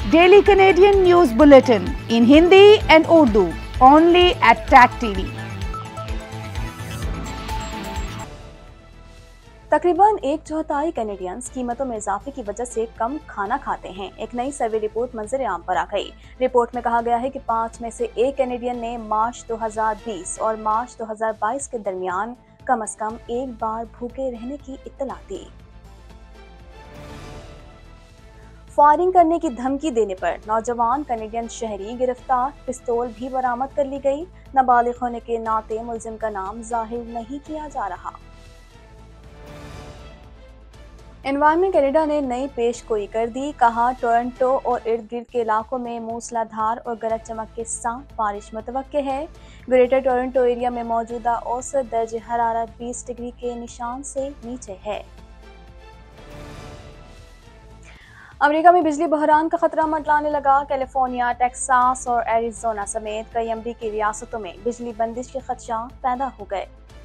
Daily Canadian News Bulletin in Hindi and Urdu, only at TAC TV. तकरीबन 1/4 Canadians कीमतों में इजाफे की वजह से कम खाना खाते हैं। एक नई सर्वे रिपोर्ट मंजर आम पर आ गई। रिपोर्ट में कहा गया है कि 5 में से 1 कैनेडियन ने मार्च 2020 और मार्च 2022 के दरमियान कम से कम एक बार भूखे रहने की इत्तला दी। फायरिंग करने की धमकी देने पर नौजवान कैनेडियन शहरी गिरफ्तार, पिस्तौल भी बरामद कर ली गई। नाबालिग होने के नाते मुलजिम का नाम जाहिर नहीं किया जा रहा। एनवायरनमेंट कनाडा ने नई पेशगोई कर दी। कहा टोरंटो और इर्द गिर्द के इलाकों में मूसलाधार और गरज चमक के साथ बारिश मुतवक्के है। ग्रेटर टोरंटो एरिया में मौजूदा औसत दर्जे हरारत 20 डिग्री के निशान से नीचे है। अमेरिका में बिजली बहरान का खतरा मंडराने लगा। कैलिफोर्निया, टेक्सास और एरिज़ोना समेत कई अमेरिकी रियासतों में बिजली बंदिश के खदशात पैदा हो गए।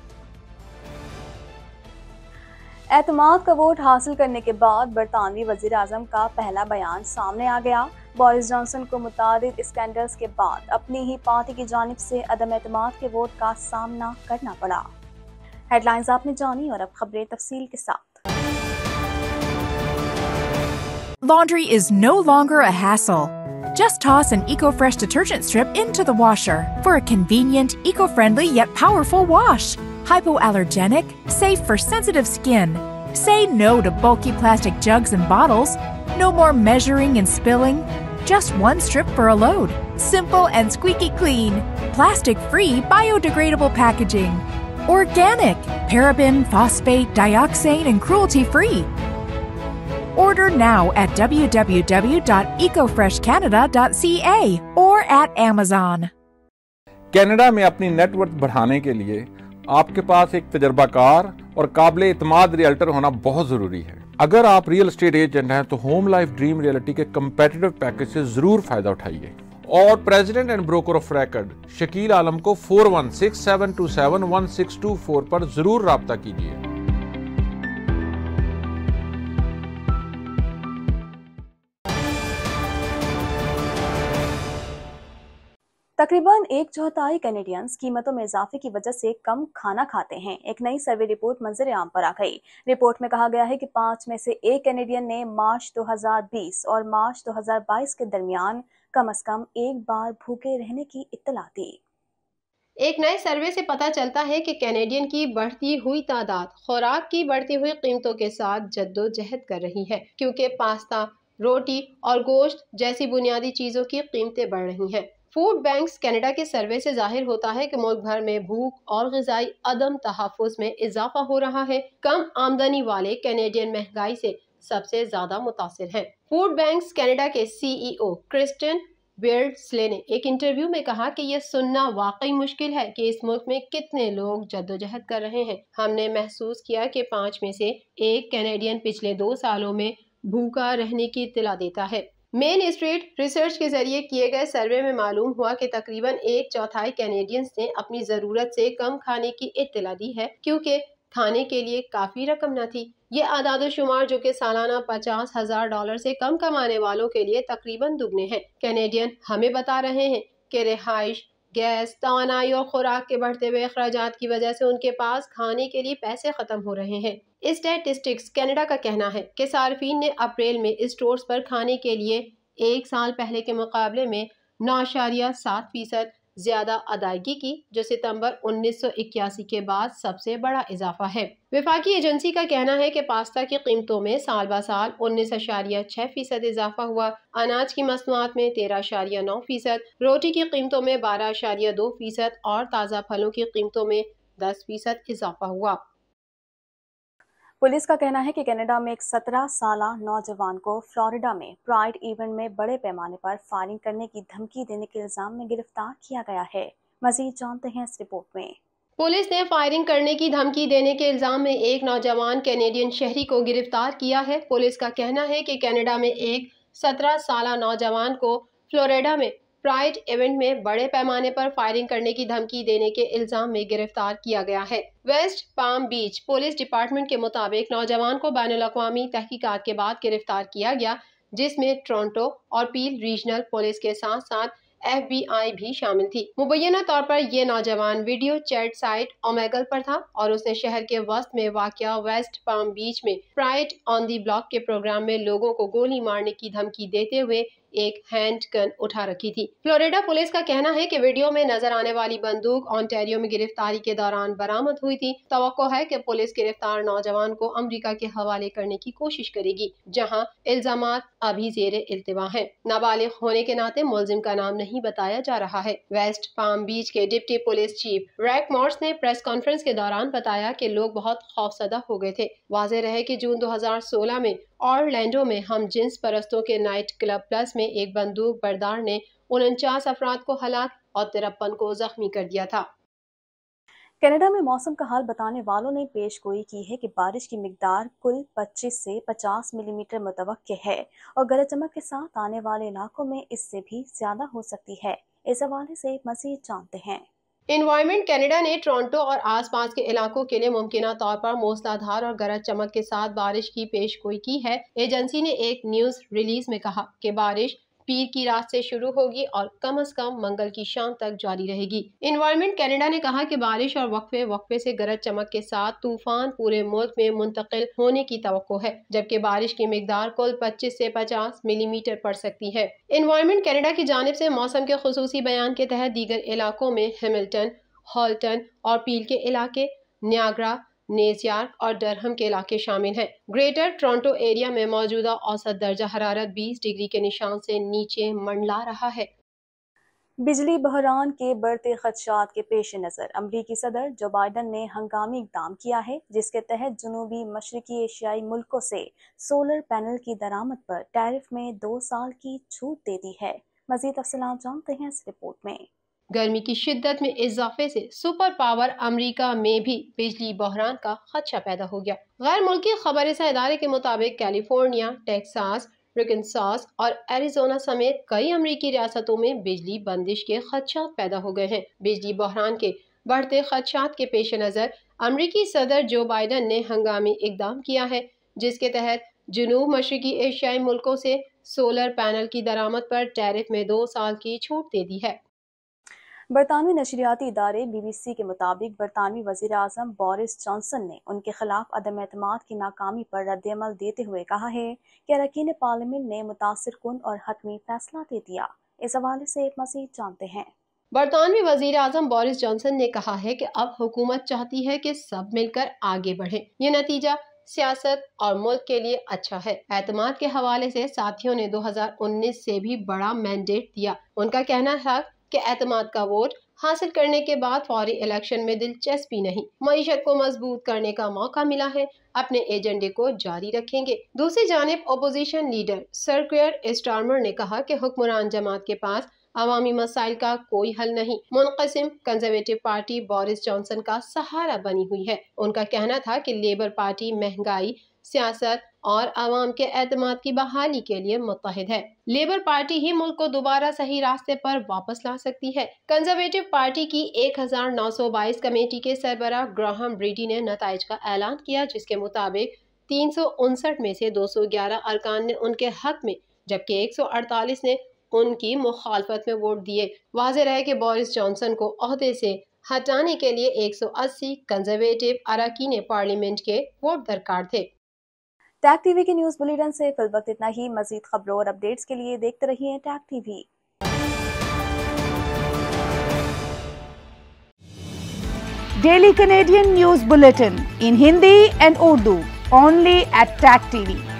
एतमाद का वोट हासिल करने के बाद बरतानवी वज़ीर आज़म का पहला बयान सामने आ गया। बोरिस जॉनसन को मुतादिद स्कैंडल्स के बाद अपनी ही पार्टी की जानिब से अदम एतमाद के वोट का सामना करना पड़ा। हेडलाइंस आपने जानी और अब खबरें तफसील के साथ। Laundry is no longer a hassle. Just toss an EcoFresh detergent strip into the washer for a convenient, eco-friendly yet powerful wash. Hypoallergenic, safe for sensitive skin. Say no to bulky plastic jugs and bottles. No more measuring and spilling. Just one strip for a load. Simple and squeaky clean. Plastic-free, biodegradable packaging. Organic, paraben, phosphate, dioxane, and cruelty-free. Order now at www.ecofreshcanada.ca or at Amazon. Canada में अपनी net worth बढ़ाने के लिए आपके पास एक तजर्बाकार और काबिल इत्मीनान रियल्टर होना बहुत जरूरी है। अगर आप रियल एस्टेट एजेंट हैं तो होम लाइफ ड्रीम रियल्टी के कंपेटिटिव पैकेज से जरूर फायदा उठाइए और president and broker of record Shakeel Alam को 4167271624 पर जरूर राब्ता कीजिए। तकरीबन 1/4 कैनेडियंस कीमतों में इजाफे की वजह से कम खाना खाते हैं। एक नई सर्वे रिपोर्ट मंजर आम पर आ गई। रिपोर्ट में कहा गया है कि 5 में से 1 कैनेडियन ने मार्च 2020 और मार्च 2022 के दरमियान कम से कम एक बार भूखे रहने की इत्तला दी। एक नए सर्वे से पता चलता है कि कैनेडियन की बढ़ती हुई तादाद खुराक की बढ़ती हुई कीमतों के साथ जद्दोजहद कर रही है, क्योंकि पास्ता, रोटी और गोश्त जैसी बुनियादी चीजों की कीमतें बढ़ रही हैं। फूड बैंक्स कनाडा के सर्वे से जाहिर होता है कि मुल्क भर में भूख और ग़िज़ाई अदम तहफ़्फ़ुज़ में इजाफा हो रहा है। कम आमदनी वाले कैनेडियन महंगाई से सबसे ज्यादा मुतासिर हैं। फूड बैंक्स कनाडा के CEO क्रिस्टियन बेयर्डस्ले ने एक इंटरव्यू में कहा कि यह सुनना वाकई मुश्किल है कि इस मुल्क में कितने लोग जद्दोजहद कर रहे हैं। हमने महसूस किया कि 5 में से 1 कैनेडियन पिछले 2 सालों में भूखा रहने की इत्तला देता है। मेन स्ट्रीट रिसर्च के जरिए किए गए सर्वे में मालूम हुआ कि तकरीबन 1/4 कैनेडियंस ने अपनी जरूरत से कम खाने की इत्तला दी है, क्योंकि खाने के लिए काफी रकम न थी। ये आदाद शुमार जो कि सालाना $50,000 से कम कमाने वालों के लिए तकरीबन दुगने हैं। कैनेडियन हमें बता रहे हैं कि रिहाइश, गैस, तवानाई और खुराक के बढ़ते हुए अखराजात की वजह से उनके पास खाने के लिए पैसे खत्म हो रहे हैं। स्टैटिस्टिक्स कनाडा का कहना है कि सार्फिन ने अप्रैल में स्टोर्स पर खाने के लिए 1 साल पहले के मुकाबले में 9.7% ज्यादा अदायगी की, जो सितंबर 1981 के बाद सबसे बड़ा इजाफा है। वफाकी एजेंसी का कहना है कि पास्ता की कीमतों में साल ब साल 19.6% इजाफा हुआ, अनाज की मसनूआत में 13.9%, रोटी की कीमतों में 12.2% और ताज़ा फलों की कीमतों में 10% इजाफा हुआ। पुलिस का कहना है कि कनाडा में एक 17 साला नौजवान को फ्लोरिडा में प्राइड इवेंट में बड़े पैमाने पर फायरिंग करने की धमकी देने के इल्जाम में गिरफ्तार किया गया है। मजीद जानते हैं इस रिपोर्ट में। पुलिस ने फायरिंग करने की धमकी देने के इल्जाम में एक नौजवान कैनेडियन शहरी को गिरफ्तार किया है। पुलिस का कहना है कि कनाडा में एक 17 साला नौजवान को फ्लोरिडा में प्राइड इवेंट में बड़े पैमाने पर फायरिंग करने की धमकी देने के इल्जाम में गिरफ्तार किया गया है। West palm beach police department के मुताबिक नौजवान को बैनुल अक़वामी तहकीकात के बाद गिरफ्तार किया गया, जिसमें टोरंटो और पील रीजनल पुलिस के साथ साथ FBI भी शामिल थी। मुबैना तौर पर ये नौजवान वीडियो चैट साइट ओमेगल पर था और उसने शहर के वस्त में वाक़या वेस्ट पाम बीच में प्राइड ऑन दी ब्लॉक के प्रोग्राम में लोगों को गोली मारने की धमकी देते हुए एक हैंड गन उठा रखी थी। फ्लोरिडा पुलिस का कहना है कि वीडियो में नजर आने वाली बंदूक ओंटारियो में गिरफ्तारी के दौरान बरामद हुई थी। तवक्को है कि पुलिस गिरफ्तार नौजवान को अमेरिका के हवाले करने की कोशिश करेगी, जहां इल्जामात अभी जेर इल्तिवा हैं। नाबालिग होने के नाते मुलजिम का नाम नहीं बताया जा रहा है। वेस्ट पाम बीच के deputy police chief Rick Morse ने प्रेस कॉन्फ्रेंस के दौरान बताया कि लोग बहुत खौफजदा हो गए थे। वाज़ेह रहे कि जून 2016 में ऑरलैंडो में हम जिन्स परस्तों के नाइट क्लब प्लस में एक बंदूक बरदार ने 49 अफराद को हलाक और 53 को जख्मी कर दिया था। कनाडा में मौसम का हाल बताने वालों ने पेशगोई की है कि बारिश की मिकदार कुल 25 से 50 मिलीमीटर मुतवक्के है और गरज चमक के साथ आने वाले इलाकों में इससे भी ज्यादा हो सकती है। इस हवाले से मजीद जानते हैं। एनवायरमेंट कनाडा ने टोरंटो और आसपास के इलाकों के लिए मुमकिना तौर पर मूसलाधार और गरज चमक के साथ बारिश की पेशगोई की है। एजेंसी ने एक न्यूज रिलीज में कहा कि बारिश पीर की रात से शुरू होगी और कम से कम मंगल की शाम तक जारी रहेगी। एनवायरमेंट कनाडा ने कहा कि बारिश और वक्फे से गरज चमक के साथ तूफान पूरे मुल्क में मुंतकिल होने की तवक्को है, जबकि बारिश की मिकदार कुल 25 से 50 मिलीमीटर पड़ सकती है। एनवायरमेंट कनाडा की जानिब से मौसम के खुसूसी बयान के तहत दीगर इलाकों में हैमिल्टन, हॉल्टन और पील के इलाके, नियाग्रा, नेज़यार्क और डरहम के इलाके शामिल हैं। ग्रेटर टोरंटो एरिया में मौजूदा औसत दर्जा हरारत 20 डिग्री के निशान से नीचे मंडला रहा है। बिजली बहरान के बढ़ते खदशात के पेश नज़र अमरीकी सदर जो बाइडन ने हंगामी इक़दाम किया है, जिसके तहत जनूबी मशरकी एशियाई मुल्कों से सोलर पैनल की दरामद पर टैरिफ में 2 साल की छूट दे दी है। मज़ीद तफसीलात जानते हैं इस रिपोर्ट में। गर्मी की शिद्दत में इजाफे से सुपर पावर अमेरिका में भी बिजली बहरान का खदशा पैदा हो गया। गैर मुल्की खबररसा इदारे के मुताबिक कैलिफोर्निया, टेक्सास, आर्कांसास और एरिजोना समेत कई अमेरिकी रियासतों में बिजली बंदिश के खदशात पैदा हो गए हैं। बिजली बहरान के बढ़ते खदशात के पेश नज़र अमेरिकी सदर जो बाइडन ने हंगामी इक़दाम किया है, जिसके तहत जनूब मशरकी एशियाई मुल्कों से सोलर पैनल की दरामद पर टैरिफ में 2 साल की छूट दे दी है। बरतानवी नशरियाती इदारे BBC के मुताबिक बरतानवी वज़ीर आज़म बोरिस जॉनसन ने उनके खिलाफ अदम एतमाद की नाकामी पर रद्द-ए-अमल देते हुए कहा है कि अरकान पार्लियामेंट ने मुतासिर कुन और हतमी फैसला दे दिया। इस हवाले से मज़ीद जानते हैं। बरतानवी वज़ीर आज़म बोरिस जॉनसन ने कहा है कि अब हुकूमत चाहती है कि सब मिलकर आगे बढ़ें। ये नतीजा सियासत और मुल्क के लिए अच्छा है। एतमाद के हवाले से साथियों ने 2019 से भी बड़ा मैंडेट दिया। उनका कहना था कि एतमाद का वोट हासिल करने के बाद फौरी इलेक्शन में दिलचस्पी नहीं, मईशत को मजबूत करने का मौका मिला है, अपने एजेंडे को जारी रखेंगे। दूसरी जानिब opposition leader sir Keir Starmer ने कहा कि हुक्मरान जमात के पास अवामी मसाइल का कोई हल नहीं। मुनक़सिम कंजर्वेटिव पार्टी बोरिस जॉनसन का सहारा बनी हुई है। उनका कहना था कि लेबर पार्टी महंगाई, सियासत और आवाम के एतमाद की बहाली के लिए मुत्तहिद है। लेबर पार्टी ही मुल्क को दोबारा सही रास्ते पर वापस ला सकती है। कंजर्वेटिव पार्टी की 1922 कमेटी के सरबराह ग्राहम ब्रीडी ने नताइज का ऐलान किया, जिसके मुताबिक 359 में से 211 अरकान ने उनके हक में, जबकि 148 ने उनकी मुखालफत में वोट दिए। वाज़ेह रहे कि बोरिस जॉनसन को ओहदे से हटाने के लिए 180 कंजर्वेटिव अरकान पार्लियामेंट के वोट दरकार थे। टैग टीवी के न्यूज बुलेटिन से फिल वक्त इतना ही। मजीद खबरों और अपडेट्स के लिए देखते रहिए Tag TV. Daily Canadian News Bulletin in Hindi and Urdu only at Tag TV.